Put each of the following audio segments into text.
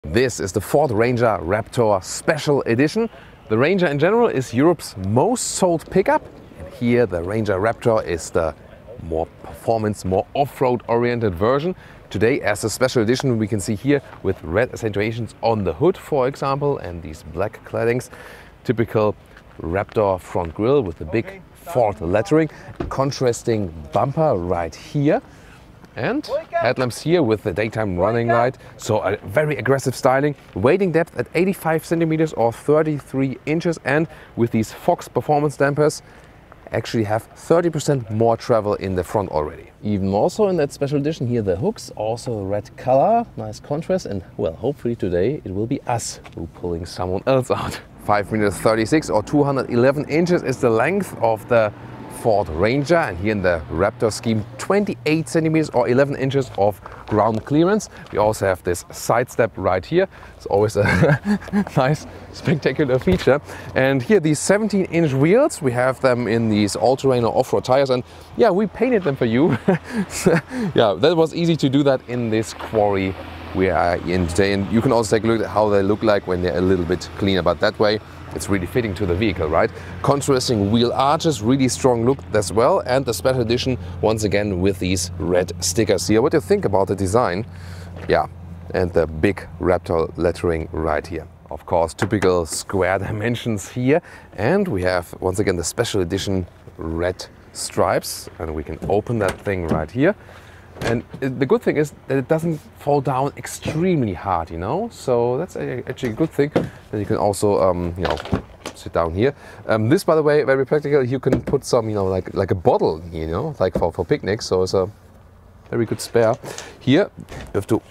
This is the Ford Ranger Raptor Special Edition. The Ranger in general is Europe's most sold pickup, and here the Ranger Raptor is the more performance, more off-road oriented version. Today as a special edition we can see here with red accentuations on the hood, for example, and these black claddings. Typical Raptor front grille with the big Ford lettering, contrasting bumper right here, and headlamps here with the daytime running light. So a very aggressive styling, wading depth at 85 centimeters or 33 inches, and with these Fox performance dampers actually have 30% more travel in the front already. Even also in that special edition here, the hooks, also red color, nice contrast, and well, hopefully today it will be us who pulling someone else out. 5 meters 36 or 211 inches is the length of the Ford Ranger, and here in the Raptor scheme 28 centimeters or 11 inches of ground clearance. We also have this side step right here. It's always a nice spectacular feature. And here these 17-inch wheels, we have them in these all-terrain or off-road tires, and yeah, we painted them for you. Yeah, that was easy to do that in this quarry we are in today, and you can also take a look at how they look like when they're a little bit cleaner, but that way it's really fitting to the vehicle, right? Contrasting wheel arches, really strong look as well, and the special edition once again with these red stickers here. What do you think about the design? Yeah, and the big Raptor lettering right here. Of course, typical square dimensions here, and we have once again the special edition red stripes, and we can open that thing right here. And the good thing is that it doesn't fall down extremely hard, you know, so that's actually a good thing. And you can also, you know, sit down here. This, by the way, very practical. You can put some, you know, like a bottle, you know, like for picnics. So it's a very good spare. Here you have to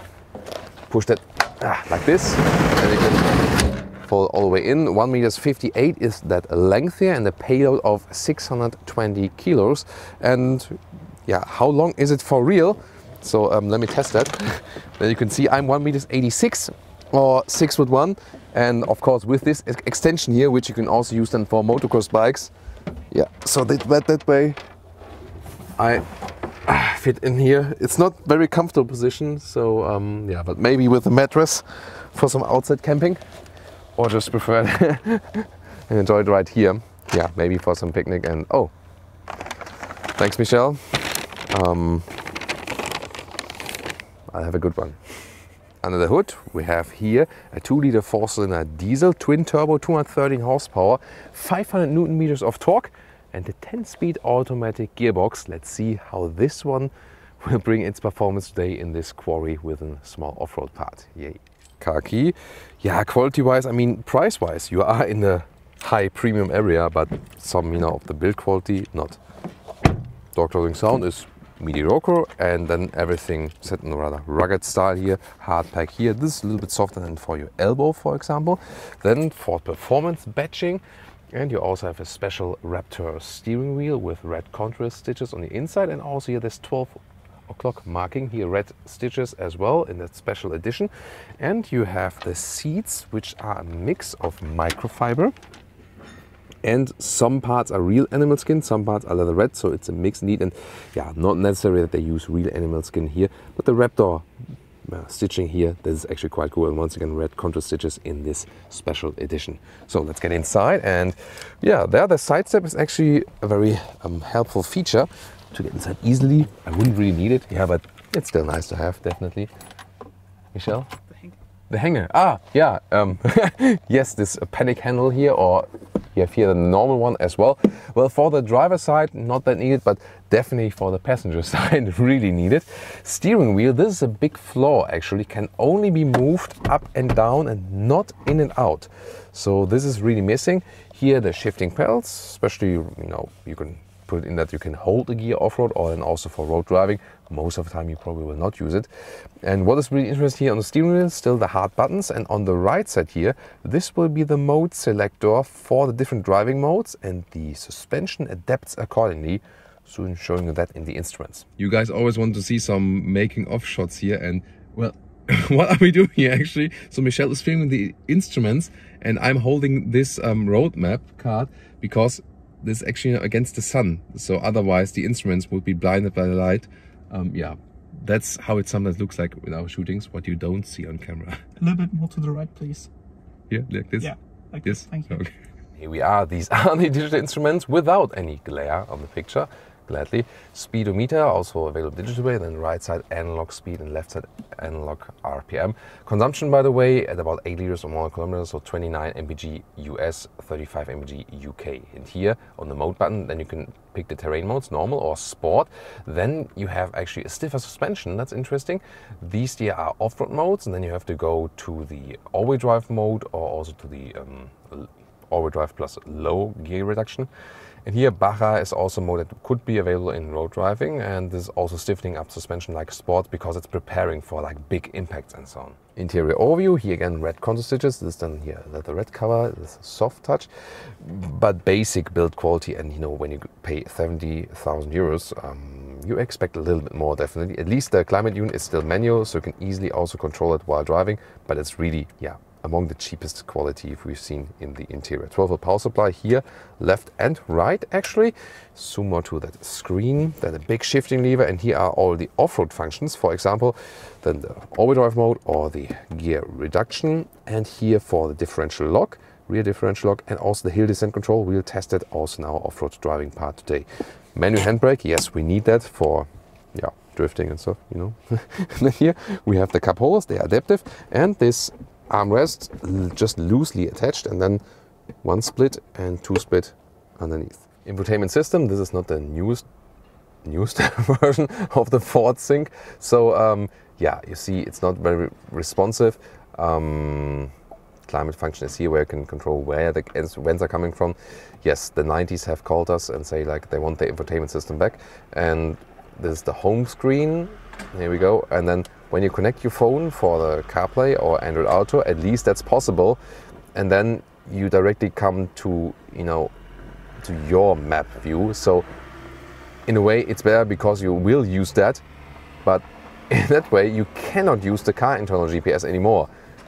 push that like this, and you can fall all the way in. 1 meters 58 is that length here, and the payload of 620 kilos. And yeah, how long is it for real? So let me test that. Then you can see I'm 1 meters 86 or 6'1", and of course with this extension here, which you can also use then for motocross bikes. Yeah, so that way I fit in here. It's not very comfortable position, so yeah, but maybe with a mattress for some outside camping, or just prefer and enjoy it right here. Yeah, maybe for some picnic. And oh, thanks, Michelle. I'll have a good one. Under the hood we have here a 2-liter 4-cylinder diesel twin turbo, 213 horsepower, 500 Newton meters of torque, and a 10-speed automatic gearbox. Let's see how this one will bring its performance today in this quarry with a small off-road part. Yay. Car key. Yeah, quality wise, I mean price wise, you are in the high premium area, but some, you know, of the build quality not. Door closing sound is mediocre, and then everything set in a rather rugged style here. Hard pack here. This is a little bit softer than for your elbow, for example. Then for performance badging, and you also have a special Raptor steering wheel with red contrast stitches on the inside, and also here this 12 o'clock marking here, red stitches as well in that special edition. And you have the seats, which are a mix of microfiber, and some parts are real animal skin, some parts are leather red, so it's a mix indeed. And yeah, not necessary that they use real animal skin here, but the Raptor stitching here, this is actually quite cool. And once again, red contrast stitches in this special edition. So let's get inside, and yeah, there the side step is actually a very helpful feature to get inside easily. I wouldn't really need it, yeah, but it's still nice to have, definitely. Michelle? The hanger. Ah, yeah. Yes, this panic handle here, or you have here the normal one as well. Well, for the driver's side, not that needed, but definitely for the passenger side, really needed. Steering wheel, this is a big flaw actually, can only be moved up and down and not in and out. So this is really missing. Here the shifting pedals, especially, you know, you can put in that you can hold the gear off-road, or then also for road driving. Most of the time you probably will not use it. And what is really interesting here on the steering wheel, still the hard buttons, and on the right side here, this will be the mode selector for the different driving modes, and the suspension adapts accordingly. Soon showing you that in the instruments. You guys always want to see some making of shots here, and well, what are we doing here actually? So Michelle is filming the instruments, and I'm holding this road map card because this is actually against the sun, so otherwise the instruments would be blinded by the light. Yeah, that's how it sometimes looks like with our shootings, what you don't see on camera. A little bit more to the right, please. Here, like this? Yeah, like this. this. Thank you. Okay. Here we are. These are the digital instruments without any glare on the picture. Gladly. Speedometer, also available digitally, then right side analog speed and left side analog RPM. Consumption, by the way, at about 8 liters or more kilometers, so 29 mpg US, 35 mpg UK. And here on the mode button, then you can pick the terrain modes, normal or sport. Then you have actually a stiffer suspension, that's interesting. These here are off-road modes, and then you have to go to the all-wheel drive mode or also to the all-wheel drive plus low gear reduction. And here Baja is also a mode that could be available in road driving, and this is also stiffening up suspension like sport because it's preparing for like big impacts and so on. Interior overview, here again red console stitches, this is then here the red cover, this is soft touch, but basic build quality. And you know, when you pay 70,000 euros, you expect a little bit more definitely. At least the climate unit is still manual, so you can easily also control it while driving, but it's really, yeah, among the cheapest quality we've seen in the interior. 12-volt power supply here, left and right actually. Zoom more to that screen, then a big shifting lever, and here are all the off-road functions. For example, then the all-wheel drive mode or the gear reduction, and here for the differential lock, rear differential lock, and also the hill descent control. We'll test it also in our off-road driving part today. Manual handbrake, yes, we need that for, yeah, drifting and stuff, you know. And then here we have the cup holders, they are adaptive, and this armrest just loosely attached, and then one split and two split underneath. Infotainment system, this is not the newest version of the Ford Sync, so yeah, you see it's not very responsive. Climate function is here where you can control where the vents are coming from. Yes, the 90s have called us and say like they want the infotainment system back, and this is the home screen. Here we go. And then when you connect your phone for the CarPlay or Android Auto, at least that's possible. And then you directly come to, you know, to your map view. So in a way it's better because you will use that, but in that way you cannot use the car internal GPS anymore.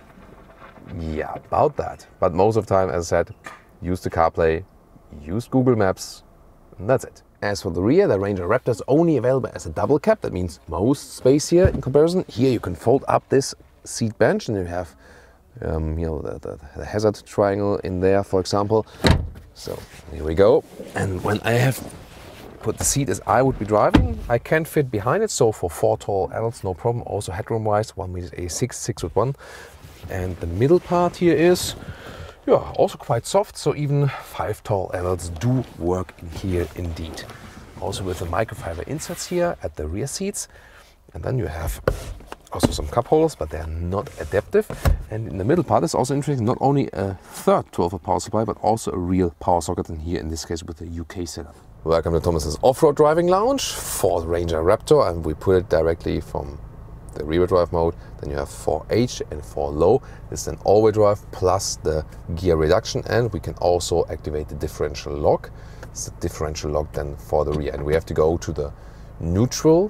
Yeah, about that. But most of the time, as I said, use the CarPlay, use Google Maps, and that's it. As for the rear, the Ranger Raptor is only available as a double cab. That means most space here in comparison. Here you can fold up this seat bench, and you have you know, the hazard triangle in there, for example. So here we go. And when I have put the seat as I would be driving, I can fit behind it. So for 4 tall adults, no problem. Also headroom wise, 1m86, 6'1". And the middle part here is, yeah, also quite soft, so even 5 tall adults do work in here indeed. Also with the microfiber inserts here at the rear seats. And then you have also some cup holders, but they're not adaptive. And in the middle part is also interesting, not only a third 12-volt power supply, but also a real power socket, and here in this case with the UK setup. Welcome to Thomas's off-road driving lounge for the Ranger Raptor, and we put it directly from the rear drive mode. Then you have 4H and 4 low. This is an all-wheel drive plus the gear reduction, and we can also activate the differential lock. It's the differential lock then for the rear, and we have to go to the neutral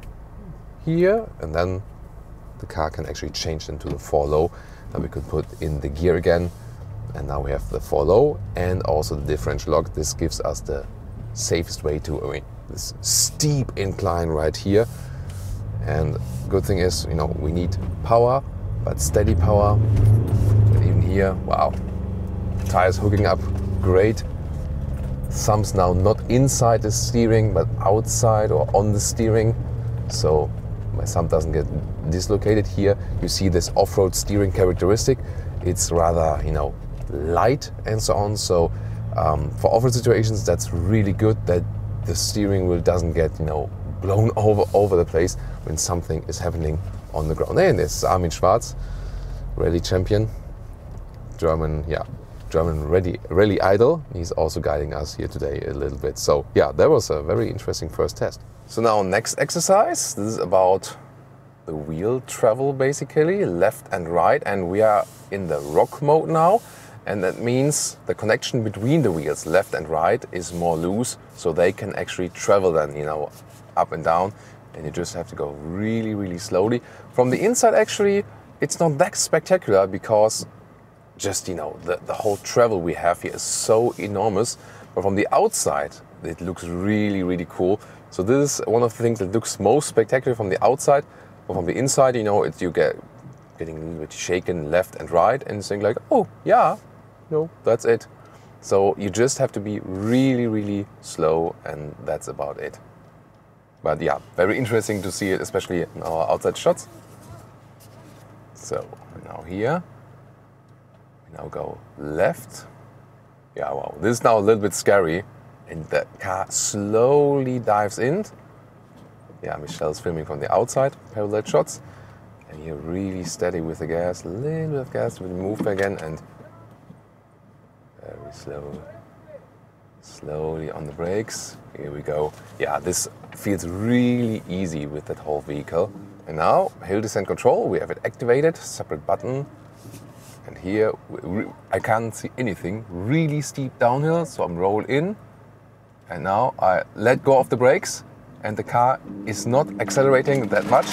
here, and then the car can actually change into the 4 low. Then we could put in the gear again, and now we have the 4 low and also the differential lock. This gives us the safest way to, I mean, this steep incline right here. And good thing is, you know, we need power, but steady power. And even here, wow, tires hooking up great. Thumbs now not inside the steering, but outside or on the steering. So my thumb doesn't get dislocated here. You see this off-road steering characteristic. It's rather, you know, light and so on. So for off-road situations, that's really good that the steering wheel doesn't get, you know, blown over the place when something is happening on the ground. And this is Armin Schwarz, rally champion, German rally idol. He's also guiding us here today a little bit. So yeah, that was a very interesting first test. So now next exercise, this is about the wheel travel basically, left and right, and we are in the rock mode now. And that means the connection between the wheels, left and right, is more loose, so they can actually travel then, you know, up and down, and you just have to go really, really slowly. From the inside, actually, it's not that spectacular because just, you know, the whole travel we have here is so enormous. But from the outside, it looks really, really cool So this is one of the things that looks most spectacular from the outside, but from the inside, you know, you getting a little bit shaken left and right and saying like, oh yeah, no, that's it. So you just have to be really, really slow, and that's about it. But yeah, very interesting to see it, especially in our outside shots. So now here, we now go left. Yeah, wow, this is now a little bit scary. And the car slowly dives in. Yeah, Michel's filming from the outside, parallel shots. And you're really steady with the gas, a little bit of gas, we move again, and very slow. Slowly on the brakes. Here we go. Yeah, this feels really easy with that whole vehicle. And now, hill descent control, we have it activated, separate button. And here, I can't see anything. Really steep downhill, so I'm roll in. And now I let go of the brakes, and the car is not accelerating that much,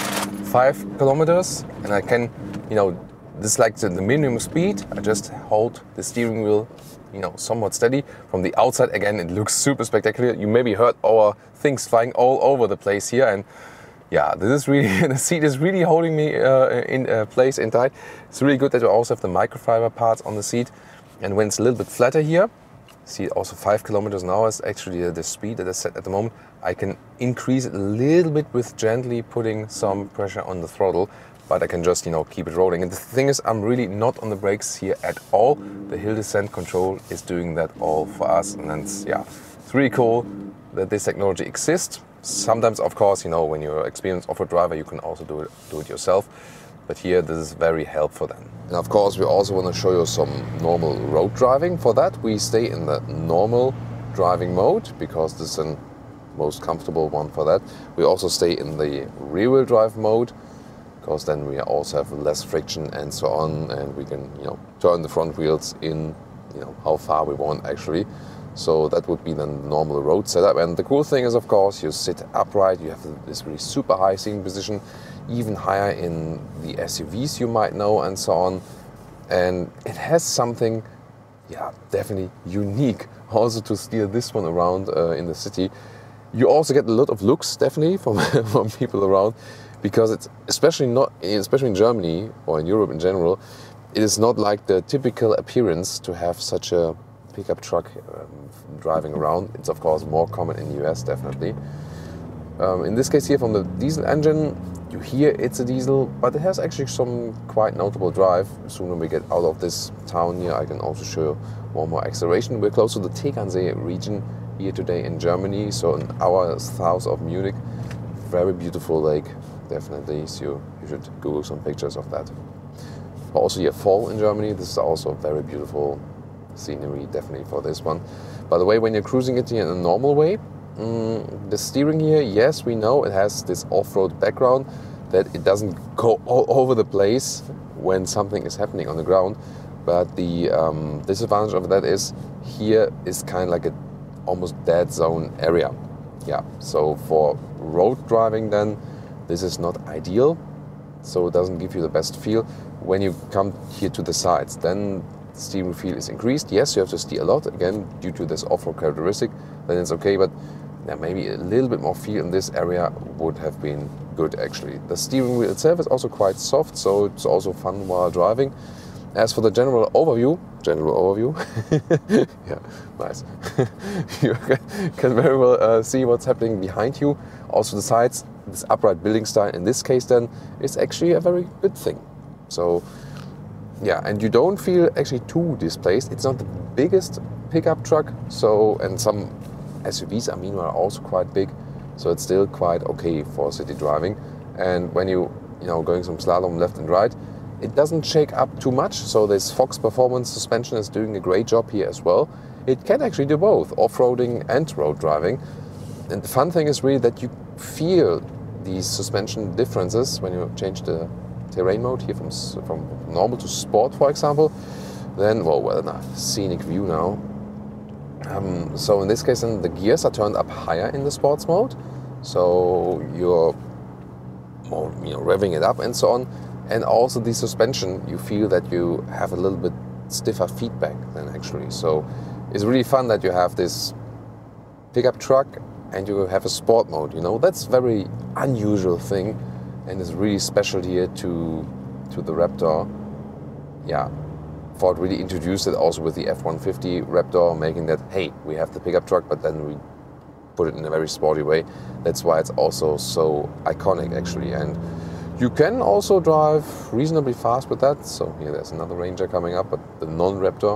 5 kilometers, and I can, you know, this is like the minimum speed. I just hold the steering wheel, you know, somewhat steady. From the outside, again, it looks super spectacular. You maybe heard our things flying all over the place here, and yeah, this is really, the seat is really holding me in place in tight. It's really good that we also have the microfiber parts on the seat, and when it's a little bit flatter here, see also 5 kilometers an hour is actually the speed that is set at the moment. I can increase it a little bit with gently putting some pressure on the throttle, but I can just, you know, keep it rolling. And the thing is, I'm really not on the brakes here at all. The hill descent control is doing that all for us, and it's, yeah, it's really cool that this technology exists. Sometimes, of course, you know, when you're an experienced off-road driver, you can also do it yourself. But here, this is very helpful then. And of course, we also want to show you some normal road driving. For that, we stay in the normal driving mode, because this is the most comfortable one for that. We also stay in the rear-wheel drive mode, because then we also have less friction and so on, and we can, you know, turn the front wheels in, you know, how far we want actually. So that would be the normal road setup. And the cool thing is, of course, you sit upright, you have this really super high seating position, even higher in the SUVs you might know, and so on. And it has something, yeah, definitely unique also to steer this one around in the city. You also get a lot of looks, definitely, from from people around, because it's especially in Germany or in Europe in general, it is not like the typical appearance to have such a pickup truck driving around. It's of course more common in the US, definitely. In this case here, from the diesel engine, you hear it's a diesel, but it has actually some quite notable drive. Soon when we get out of this town here, I can also show more acceleration. We're close to the Tegernsee region here today in Germany, so an hour south of Munich. Very beautiful lake, definitely. So you should Google some pictures of that. Also here, fall in Germany. This is also very beautiful scenery, definitely for this one. By the way, when you're cruising it in a normal way, the steering here, yes, we know it has this off-road background, that it doesn't go all over the place when something is happening on the ground. But the disadvantage of that is, here is kind of like a almost dead zone area. Yeah, so for road driving then, this is not ideal. So it doesn't give you the best feel. When you come here to the sides, then steering feel is increased. Yes, you have to steer a lot, again, due to this off-road characteristic, then it's okay, but yeah, maybe a little bit more feel in this area would have been good actually. The steering wheel itself is also quite soft, so it's also fun while driving. As for the general overview, yeah, nice. You can very well see what's happening behind you. Also the sides, this upright building style in this case then is actually a very good thing. So yeah, and you don't feel actually too displaced. It's not the biggest pickup truck, so, and some SUVs are meanwhile also quite big, so it's still quite okay for city driving. And when you know, going some slalom left and right, it doesn't shake up too much, so this Fox Performance suspension is doing a great job here as well. It can actually do both off-roading and road driving. And the fun thing is really that you feel these suspension differences when you change the terrain mode here from normal to sport, for example. Then, well, a scenic view now. So in this case, then the gears are turned up higher in the sports mode, so you're more, revving it up and so on. And also the suspension, you feel that you have a little bit stiffer feedback than actually. So it's really fun that you have this pickup truck and you have a sport mode. You know, that's very unusual thing, and it's really special here to the Raptor. Yeah, Ford really introduced it also with the F-150 Raptor, making that, hey, we have the pickup truck, but then we put it in a very sporty way. That's why it's also so iconic, actually. And you can also drive reasonably fast with that. So here there's another Ranger coming up, but the non-Raptor.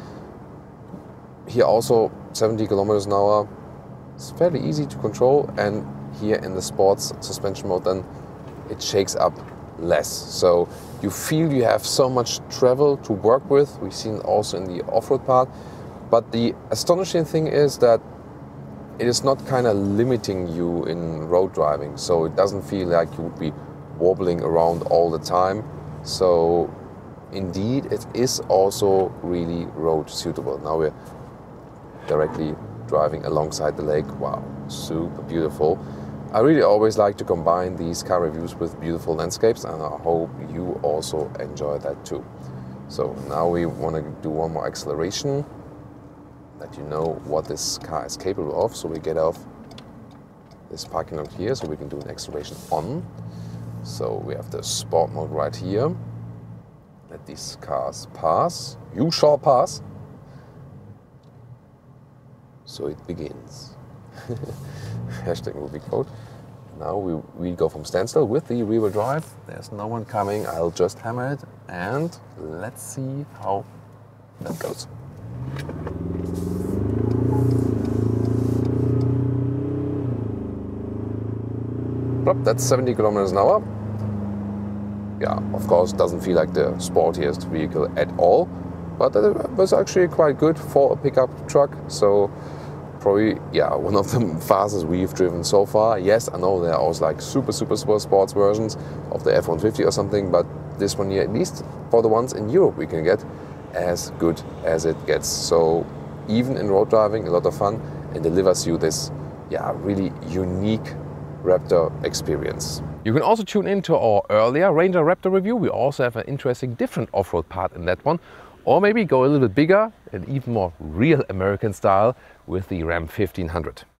Here also 70 kilometers an hour. It's fairly easy to control, and here in the sports suspension mode then it shakes up less. So you feel you have so much travel to work with. We've seen also in the off-road part. But the astonishing thing is that it is not kind of limiting you in road driving. So it doesn't feel like you would be wobbling around all the time. So indeed it is also really road suitable. Now we're directly driving alongside the lake. Wow, super beautiful. I really always like to combine these car reviews with beautiful landscapes, and I hope you also enjoy that too. So now we want to do one more acceleration, that you know what this car is capable of. So we get off this parking lot here, so we can do an acceleration on. So we have the sport mode right here. Let these cars pass. You shall pass. So it begins. Hashtag movie quote. Now we go from standstill with the rear-wheel drive. There's no one coming. I'll just hammer it, and let's see how that goes. That's 70 kilometers an hour. Yeah, of course, doesn't feel like the sportiest vehicle at all, but it was actually quite good for a pickup truck. So probably, yeah, one of the fastest we've driven so far. Yes, I know there are also like super sports versions of the F-150 or something, but this one here, at least for the ones in Europe, we can get as good as it gets. So even in road driving, a lot of fun, and delivers you this, yeah, really unique Raptor experience. You can also tune in to our earlier Ranger Raptor review. We also have an interesting different off-road part in that one. Or maybe go a little bit bigger and even more real American style with the Ram 1500.